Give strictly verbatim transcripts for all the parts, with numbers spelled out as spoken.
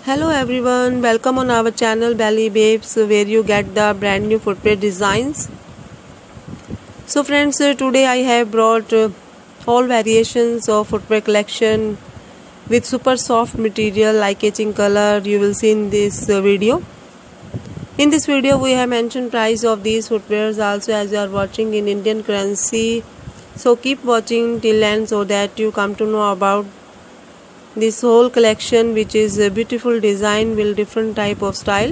Hello everyone, welcome on our channel Belly Babes, where you get the brand new footwear designs. So friends, uh, today I have brought uh, all variations of footwear collection with super soft material, eye-catching color you will see in this uh, video. In this video we have mentioned price of these footwears also, as you are watching in Indian currency. So keep watching till end so that you come to know about this whole collection, which is a beautiful design with different type of style.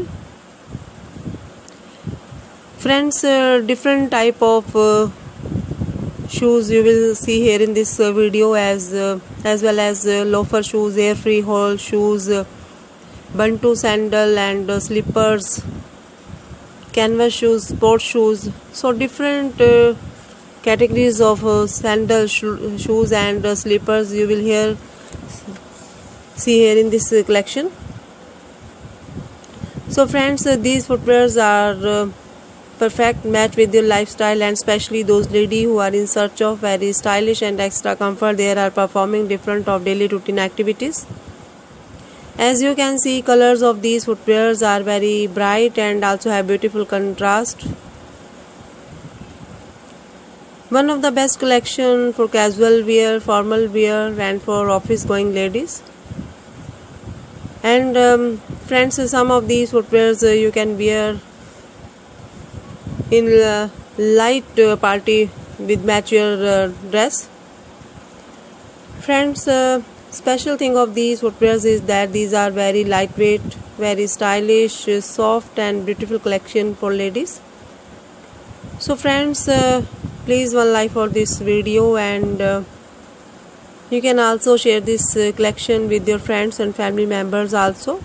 Friends, uh, different type of uh, shoes you will see here in this uh, video, as uh, as well as uh, loafer shoes, air free hole shoes, uh, bantu sandal and uh, slippers, canvas shoes, sports shoes. So different uh, categories of uh, sandal sho shoes and uh, slippers you will here see here in this uh, collection. So friends, uh, these footwears are uh, perfect match with your lifestyle, and especially those ladies who are in search of very stylish and extra comfort. They are performing different of daily routine activities. As you can see, colors of these footwears are very bright and also have beautiful contrast. One of the best collection for casual wear, formal wear and for office going ladies. And um, friends, some of these footwears uh, you can wear in uh, light uh, party with match your uh, dress. Friends, uh, special thing of these footwears is that these are very lightweight, very stylish, uh, soft and beautiful collection for ladies. So friends, uh, please one like for this video, and uh, you can also share this uh, collection with your friends and family members also.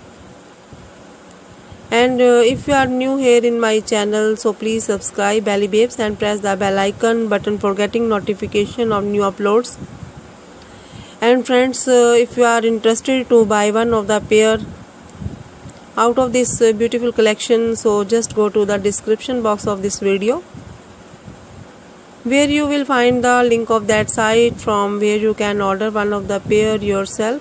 And uh, if you are new here in my channel, so please subscribe Belly Babes and press the bell icon button for getting notification of new uploads. And friends, uh, if you are interested to buy one of the pair out of this uh, beautiful collection, so just go to the description box of this video, where you will find the link of that site from where you can order one of the pair yourself.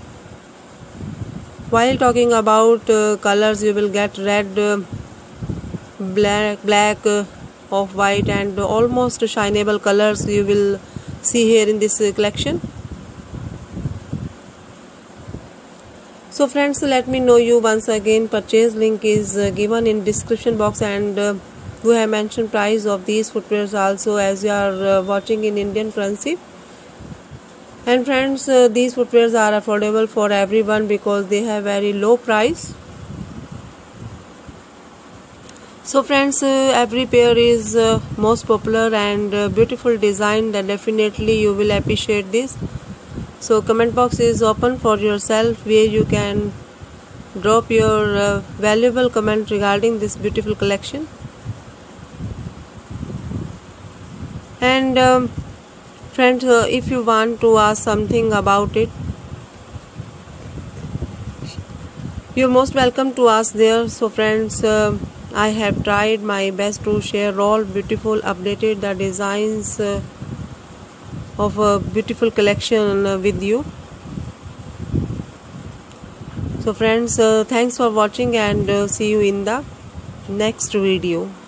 While talking about uh, colors, you will get red, uh, black, black, uh, off-white and almost shineable colors you will see here in this uh, collection. So friends, let me know you once again. Purchase link is uh, given in description box, and uh, we have mentioned price of these footwears also, as you are uh, watching in Indian currency. And friends, uh, these footwears are affordable for everyone because they have very low price. So friends, uh, every pair is uh, most popular and uh, beautiful design, that definitely you will appreciate this. So comment box is open for yourself, where you can drop your uh, valuable comment regarding this beautiful collection. And um, friends, uh, if you want to ask something about it, you're most welcome to ask there. So friends, uh, I have tried my best to share all beautiful updated the designs uh, of a beautiful collection uh, with you. So friends, uh, thanks for watching, and uh, see you in the next video.